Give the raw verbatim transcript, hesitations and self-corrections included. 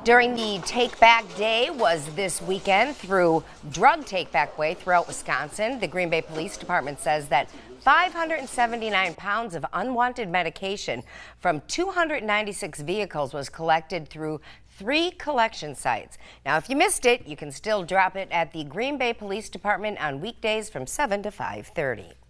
During the Take Back Day was this weekend through Drug Take Back Way throughout Wisconsin. The Green Bay Police Department says that five hundred seventy-nine pounds of unwanted medication from two hundred ninety-six vehicles was collected through three collection sites. Now, if you missed it, you can still drop it at the Green Bay Police Department on weekdays from seven to five thirty.